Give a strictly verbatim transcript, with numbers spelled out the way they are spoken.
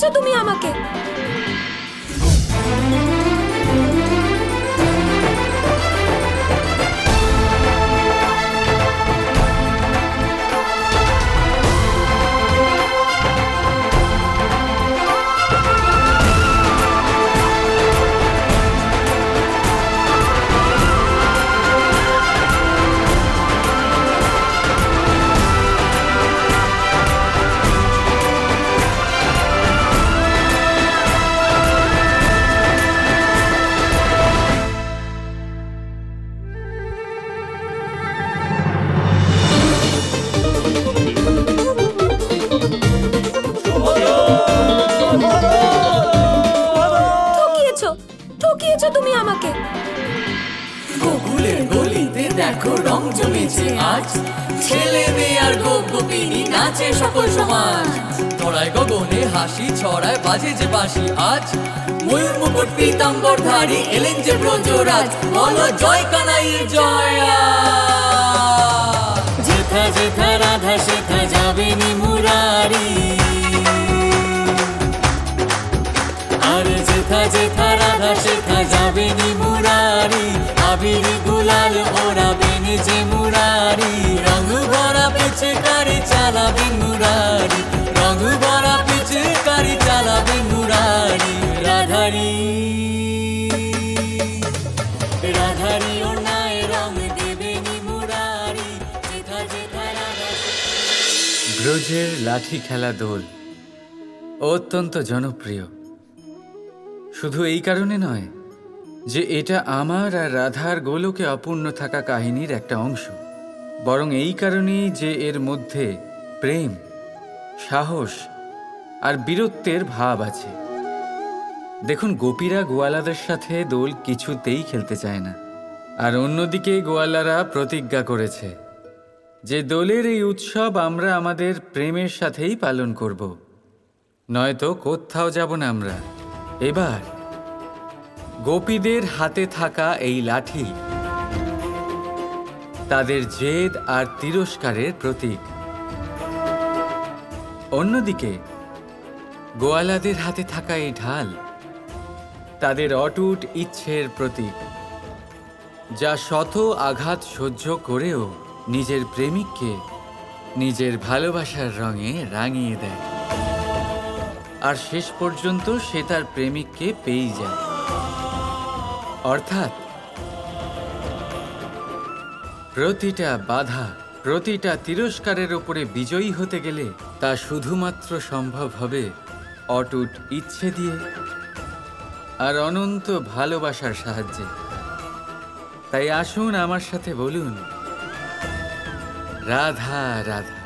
ঠকিয়েছো তুমি আমাকে। ঠকিয়েছো তুমি আমাকে। গোকুলের গলিতে দেখো রং জমেছে আজ, ছেলে মেয়ে আর গোপিনী নাচে সকল সমাজ। তোরায় গগনে হাসি ছড়ায় বাজে যে বাঁশি আজ, ময়ূর মুকুট পীতাম্বরধারী এলেন যে ব্রজরাজ। বলো জয় কানাইয়ের জয়। যেথা যেথা রাধা সেথা যাবেনি মুরারি, আরে যেথা যেথা রাধা সেথা যাবেনি মুরারি। আবির গুলাল ওড়াবেন যে মুরারি, রং ভরা পিচকারি চালাবেন মুরারি, রং ভরা পিচকারি চালাবেন মুরারি। রাধারি রাধারি ওড়নায় রং দেবেনি মুরারি, যেথা যেথা রাধা। ব্রজের লাঠি খেলা দোল অত্যন্ত জনপ্রিয়। শুধু এই কারণে নয় যে এটা আমার আর রাধার গোলকে অপূর্ণ থাকা কাহিনীর একটা অংশ, বরং এই কারণেই যে এর মধ্যে প্রেম, সাহস আর বীরত্বের ভাব আছে। দেখুন, গোপীরা গোয়ালাদের সাথে দোল কিছুতেই খেলতে চায় না, আর অন্যদিকে গোয়ালারা প্রতিজ্ঞা করেছে যে দোলের এই উৎসব আমরা আমাদের প্রেমের সাথেই পালন করব, নয়তো কোথাও যাব না আমরা। এবার গোপীদের হাতে থাকা এই লাঠি তাদের জেদ আর তিরস্কারের প্রতীক। অন্যদিকে গোয়ালাদের হাতে থাকা এই ঢাল তাদের অটুট ইচ্ছের প্রতীক, যা শত আঘাত সহ্য করেও নিজের প্রেমিককে নিজের ভালোবাসার রঙে রাঙিয়ে দেয়, আর শেষ পর্যন্ত সে তার প্রেমিককে পেয়ে যায়। অর্থাৎ প্রতিটা বাধা, প্রতিটা তিরস্কারের উপরে বিজয়ী হতে গেলে তা শুধুমাত্র সম্ভব হবে অটুট ইচ্ছে দিয়ে আর অনন্ত ভালোবাসার সাহায্যে। তাই আসুন আমার সাথে বলুন, রাধা রাধা।